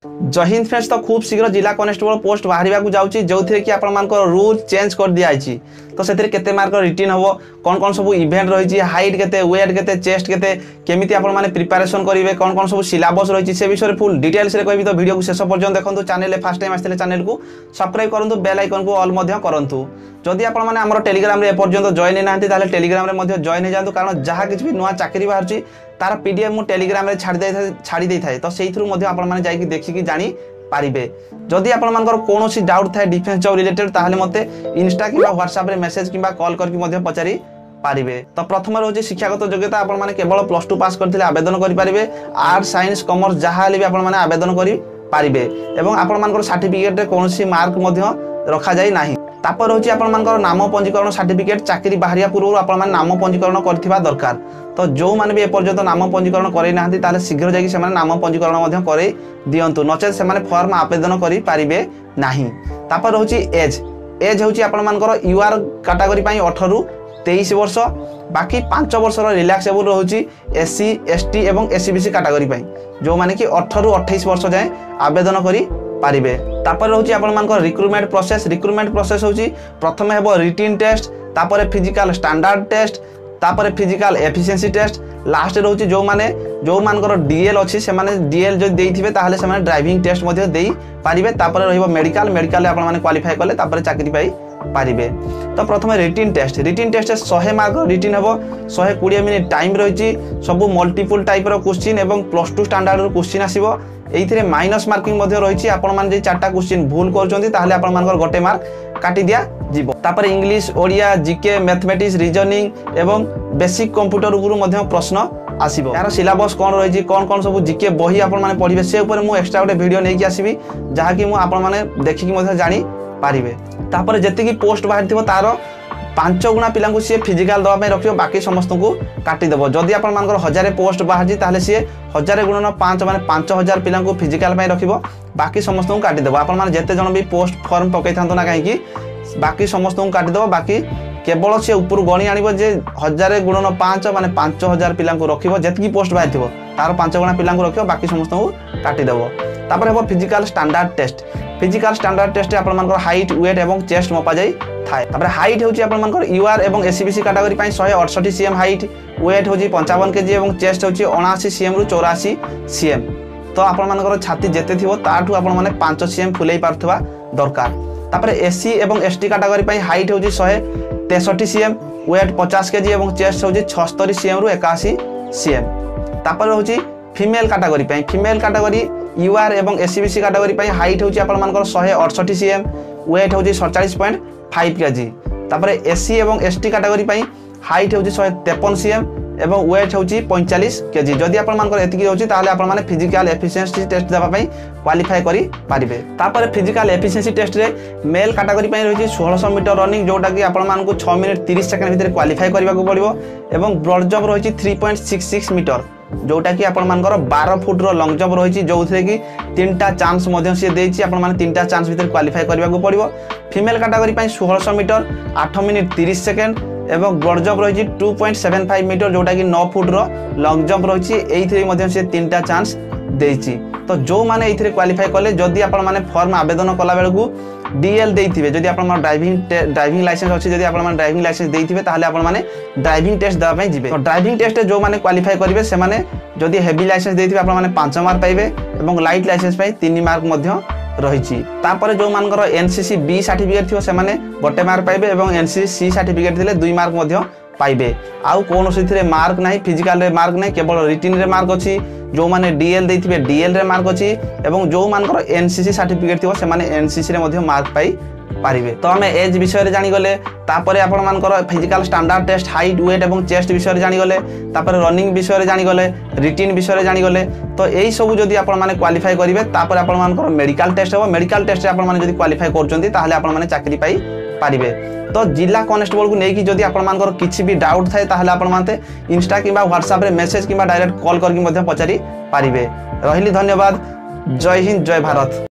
जय हिंद फ्रेंड्स। तो खूब शीघ्र जिला कनेस्टेबल पोस्ट बाहर जाऊँगी जो थी कि आपर रूल चेंज कर दिखाई। तो से केते मार्क रिटर्न हम कौन कौन सब इवेंट रही हाइट केते वेट केते चेस्ट केते केमिति आपण प्रिपरेशन करेंगे कौन कौन सब सिलेबस रही से विषय फुल डिटेल्स कहि। तो वीडियो को शेष पर्यंत देखो। चैनल फर्स्ट टाइम आसते चैनल को सब्सक्राइब करूँ बेल आइकन को ऑल करूँ। जदि आप टेलीग्राम रे एपर्यंत जॉइन ना टेलीग्राम रे जॉइन हो जातु कारण जहाँ किसी भी नुआ चाकरी बाहर तार पीडीएफ मु टेलीग्राम रे छाड़ी दे था। तो से देखिकी जानी पारिबे। जदि आपनकर कोनोसी डाउट थाए डिफेंस जॉब रिलेटेड ताहले मते इंस्टा किबा व्हाट्सएप रे मेसेज किबा कॉल करके मध्य पचारि पारिबे। तो प्रथम रोज शिक्षागत योग्यता आपण माने केवल +2 पास करथिले आवेदन करि पारिबे। आर्ट्स साइंस कॉमर्स जहाँ भी आपण माने आवेदन करि पारिबे एवं आपण मानकर सर्टिफिकेट रे कोनोसी मार्क मध्य रखा जाय नाही। तापर होची आपण मानकर नाम पंजीकरण सर्टिफिकेट चाकरी बाहरिया पूर्व आपण माने नाम पंजीकरण करथिबा दरकार। तो जो माने भी एपर्यंत नाम पंजीकरण करे नाहंती ताले शीघ्र जाई से नाम पंजीकरण मध्य करे दियंतु नचे से फॉर्म आवेदन करि पारिबे नाही। तापर होची एज होची आपण मानकर यूआर कैटेगरी पई 18 रु 23 वर्ष बाकी 5 वर्ष रिलैक्सेबल होची एससी एसटी एवं एससीबीसी कैटेगरी पई जो माने कि 18 रु 28 वर्ष जाए आवेदन करि पारिबे। तापर होची आपण मानकर रिक्रुटमेंट प्रोसेस होची प्रथमे हेबो रिटन टेस्ट तापर फिजिकल स्टैंडर्ड टेस्ट तापर फिजिकल एफिशिएंसी टेस्ट लास्ट रोची जो मानकर डीएल अच्छी से डीएल जो देइथिबे ताहले से ड्राइविंग टेस्ट मध्य देई पारिबे। तापर रहिबो मेडिकल आपण माने क्वालिफाई कले तापर चाकरी पाई पारिबे। तो प्रथम रिटन टेस्ट 100 मार्क रिटन हेबो 120 मिनिट टाइम रही सब मल्टीपल टाइप रो क्वेश्चन एवं +2 स्टैंडर्ड रो क्वेश्चन आसीबो। एइथिरे माइनस मार्किंग मध्य रही आपण मान जे 4टा क्वेश्चन भूल करचोंती ताहले आपण मानकर गोटे मार्क काटी दिया जीवो। तापर English Odia GK mathematics reasoning एवं बेसिक कंप्यूटर उपरु मध्य प्रश्न आसीबो। यार सिलेबस कोन रही कौन कौन सब जीके बही आपण माने पढिबे से ऊपर मु एक्स्ट्रा गोटे वीडियो नै कि आसीबी जहाँ कि मु आपण माने देखिकी मध्य जानी पारिबे। तापर जेतिकी पोस्ट बाहर थिबो तार 5 गुणा पिला को सी फिजिकल दवा पे रखियो बाकी समस्त को काटी देबो। जदि आपण मानकर 1000 पोस्ट बाहर जी ताहले सी 1000 गुणन 5 माने 5000 पिला को फिजिकल पे रखिबो बाकी समस्त को काटी देबो। आपण माने जेते जण भी पोस्ट फॉर्म पकै थांतो ना काहे कि बाकी समस्त को काटी देबो बाकी केवल सी ऊपर गणी आनिबो जे 1000 गुणन 5 माने 5000 पिला को रखिबो जेतकी पोस्ट बाहर थिबो तार 5 गुणा पिला को रखियो बाकी समस्त को काटी देबो। तापर हेबो फिजिकल स्टैंडर्ड टेस्ट आपण मानकर हाइट वेट एवं चेस्ट मपा जाई थाए। तापर हाइट होची आपण मानकर यूआर एवं एससीबीसी कैटेगरी पई 168 सीएम हाइट वेट होची 55 केजी एवं चेस्ट होची 79 सीएम रु 84 सीएम। तो आपण मानकर छाती जेते थिबो ताठू आपण माने 5 सीएम फुलै पारथबा दरकार। तापर एससी एवं एसटी कैटेगरी पई हाइट होची 163 सीएम वेट 50 केजी एवं चेस्ट होची 76 सीएम रु 81 सीएम। तापर होची फीमेल कैटेगरी यूआर एवं एससीबीसी कैटेगरी पई हाइट होची आपण मानकर 168 सीएम वेट होची 47.5 केजी। तापर एससी एवं एसटी कैटेगरी पई हाइट होची 153 सीएम एवं वेट होची 45 केजी। जदि आपण मानकर एतिकी होची ताहले आपण माने फिजिकल एफिशिएंसी टेस्ट देबा पई क्वालिफाई करि पारिबे। तापर फिजिकल एफिशिएंसी टेस्ट रे मेल कैटेगरी पई रही 1600 मीटर रनिंग जोटा कि आपण मानकु 6 मिनिट 30 सेकंड भीतर क्वालिफाई करबा को पड़िबो एवं ब्रॉड जंप रही 3.66 मीटर जोटा कि आपण मानकर 12 फुट रो लॉन्ग जंप रही जो कि 3टा चांस मध्य से देछि आपण माने 3टा चांस भीतर क्वालिफाई करबा को पड़िबो। फीमेल कैटेगरी पई 1600 मीटर 8 मिनिट 30 सेकंड एवं ब्रॉड जंप रही 2.75 मीटर जोटा कि 9 फुट रो लॉन्ग जंप रही एइथिरे मध्य से 3टा चांस देछि। तो जो माने एइथिरे क्वालिफाई कले जदि आपण माने फॉर्म आवेदन कला बेल को डीएल देइथिबे जदि आपण माने ड्राइविंग लाइसेंस अछि जदि आपण माने ड्राइविंग लाइसेंस देइथिबे ताहले आपण माने ड्राइविंग टेस्ट देबा पई जिबे। तो ड्राइविंग टेस्ट जो माने क्वालिफाई करिवे से माने जदि हेवी लाइसेंस देइथिबे आपण माने 5 मार्क पाइबे एवं लाइट लाइसेंस पई 3 मार्क मध्य रही। तापर जो मानकर एनसीसी बी सर्टिफिकेट थिबो से माने गोटे मार्क पाइबे एवं एनसीसी सी सर्टिफिकेट थिले 2 मार्क मध्य पाइबे। आउ कोन सिथिरे मार्क नाही फिजिकल रे मार्क नाही केवल रिटन रे मार्क अछि जो माने डीएल देथिबे डीएल रे मार्क अछि एवं जो मानकर एनसीसी सर्टिफिकेट थिबो से माने एनसीसी रे मध्य मार्क पाई पारिबे। तो हमें एज विषय रे जानि गले तापर आपण मानकर physical standard test height weight एवं चेस्ट विषय रे जानि गले तापर रनिंग विषय रे जानि गले रिटन विषय रे जानि गले। तो एई सब जदि आपण माने क्वालिफाई करिवे तापर आपण मानकर मेडिकल टेस्ट हो मेडिकल टेस्ट रे आपण माने जदि क्वालिफाई करचोंती ताहले आपण माने चाकरी पाई पारिबे। तो जिला कनेस्टेबल को नेकी जदि आपण मानकर किछि भी डाउट थाए ताहले आपण मानते इंस्टा किबा व्हाट्सएप रे मेसेज किबा डायरेक्ट कॉल करके मध्य पचारि पारिबे। रहिली धन्यवाद। जय हिंद जय भारत।